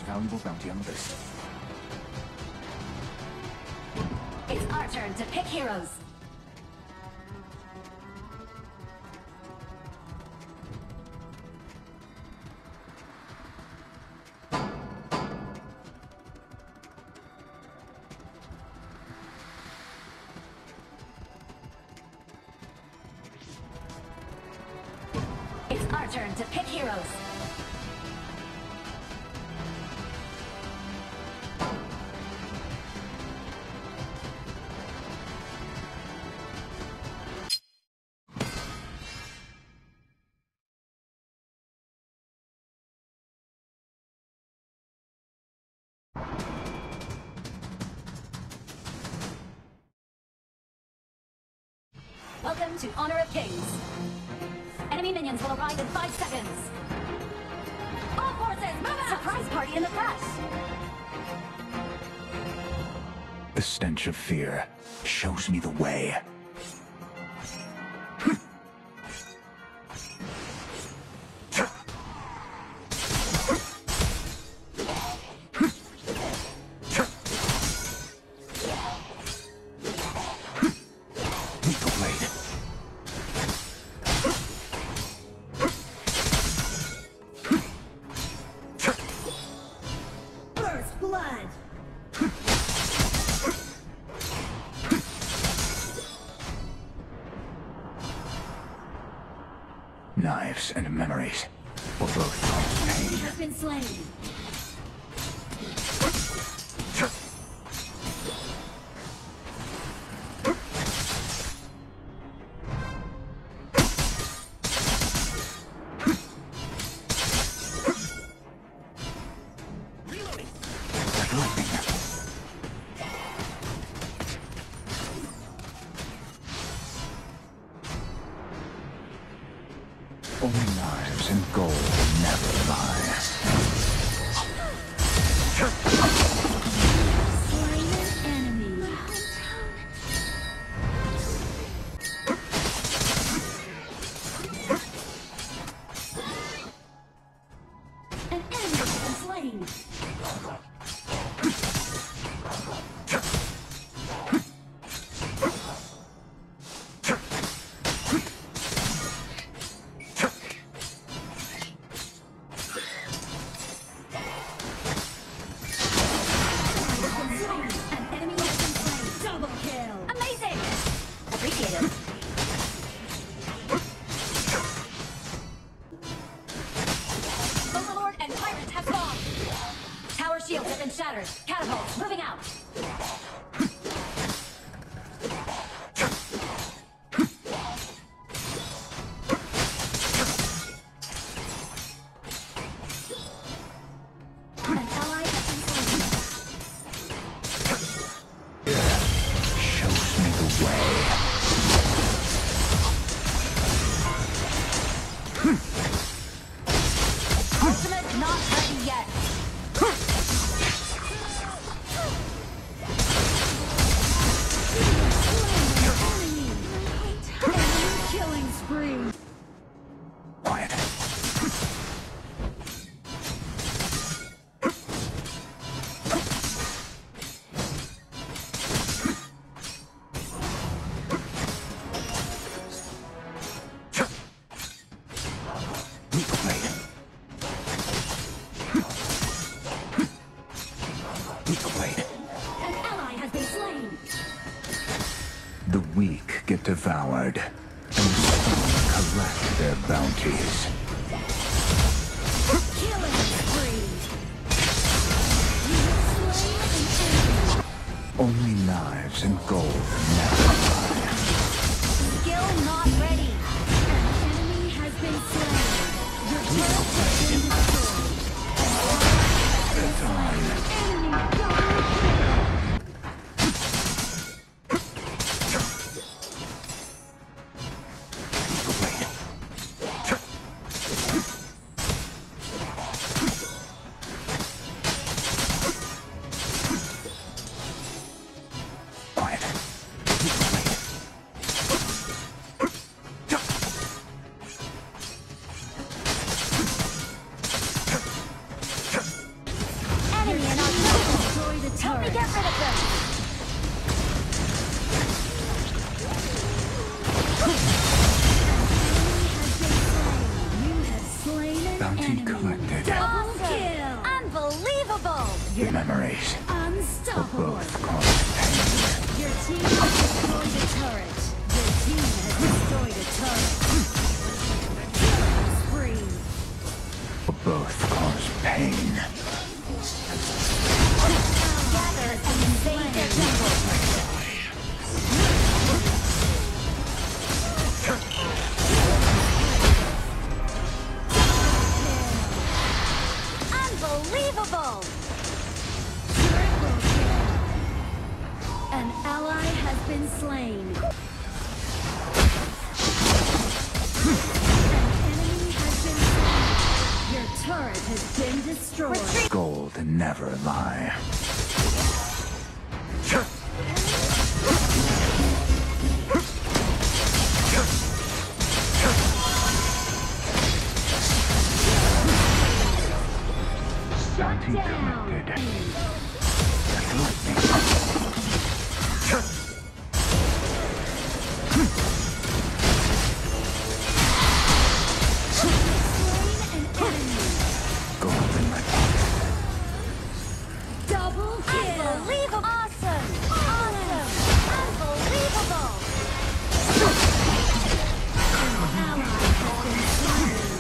valuable bounty on this. It's our turn to pick heroes. It's our turn to pick heroes. Welcome to Honor of Kings. Enemy minions will arrive in 5 seconds. All forces, move out! Surprise party in the press! The stench of fear shows me the way. Blood! Knives and memories will both cause pain. He has been slain. Only knives and gold never lie. Slain an enemy. An enemy has been slain. Overlord and pirates have spawned. Tower shields have been shattered. Catapults moving out. An ally has been slain. Shows me the way. Ultimate not ready yet. Enemy killing spree. Quiet. An ally has been slain. The weak get devoured, and the strong collect their bounties. Killing spree. You have slain an enemy. Only knives and gold never lie. Skill not ready. An enemy has been slain. Your turret has been destroyed. Enemy double kill. Quiet. me get rid of them! You have slain an Bounty enemy. collected. Double kill! Unbelievable! The memories for Unstoppable! both cause pain. Your team has destroyed a turret. Your team has destroyed a turret. Killing spree. For both cause pain. Gather and invade their jungle. Unbelievable! Triple kill. An ally has been slain. An enemy has been slain. Your turret has been destroyed. Gold never lie. Bounty collected. Gold in my pocket. Double kill! Unbelievable! Awesome! Awesome! Unbelievable! An ally has been slain.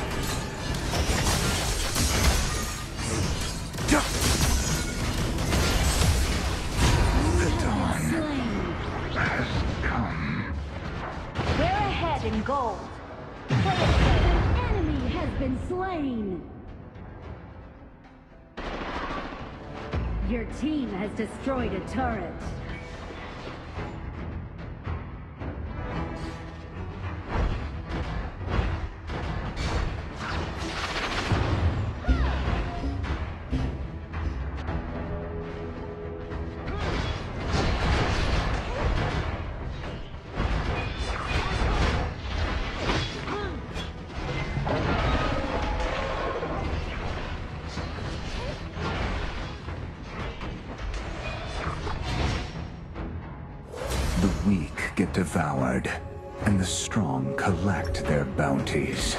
The dawn Slain. has come. We're ahead in gold. An enemy has been slain. Your team has destroyed a turret. The weak get devoured, and the strong collect their bounties.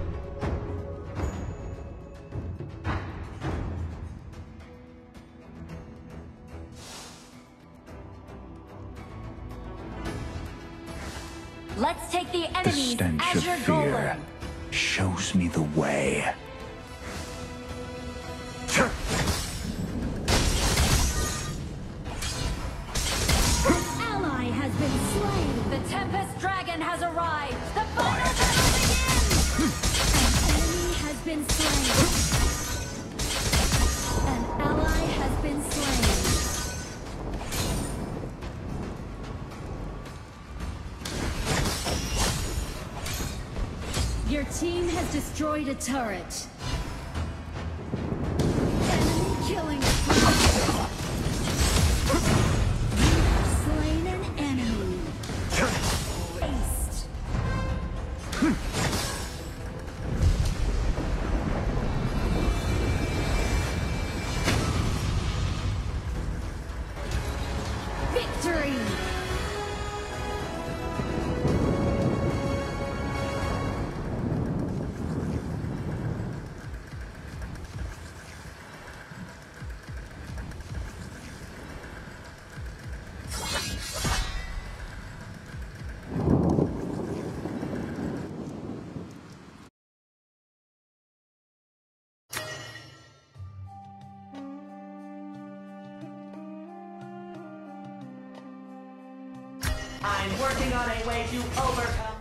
Let's take the The enemies stench as of your fear golem. shows me the way. Ally has been slain. The Tempest Dragon has arrived. The final battle begins. An enemy has been slain. An ally has been slain. Your team has destroyed a turret. Enemy killing spree. You have slain an enemy. Aced. Victory! I'm working on a way to overcome